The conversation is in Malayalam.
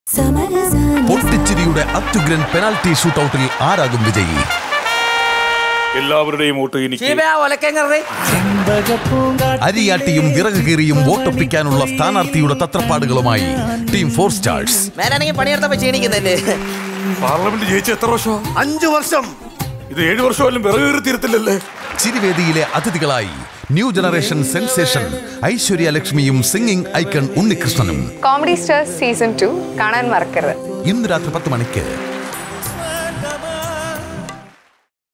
പൊട്ടിച്ചിരിയുടെ അത്യുഗ്രൻ പെനാൽറ്റി ഷൂട്ടൌട്ടിൽ ആരാകും വിജയി? എല്ലാവരുടെയും വോട്ട് എനിക്ക്. അരിയാട്ടിയും വിറക് കീറിയും വോട്ടൊപ്പിക്കാനുള്ള സ്ഥാനാർത്ഥിയുടെ തത്രപ്പാടുകളുമായി ടീം 4 സ്റ്റാർസ്. പാർലമെന്റ് ജയിച്ച എത്ര വർഷം? 5 വർഷം. ഇത് 7 വർഷമായാലും വിറക് കീറി തീരത്തില്ലല്ലേ? ചിരിവേദിയിലെ അതിഥികളായി ന്യൂ ജനറേഷൻ സെൻസേഷൻ ഐശ്വര്യ ലക്ഷ്മിയും സിംഗിങ് ഐക്കൺ ഉണ്ണികൃഷ്ണനും. കോമഡി സ്റ്റാർ സീസൺ 2 കാണാൻ മറക്കരുത്. ഇന്ന് രാത്രി 10 മണിക്ക്.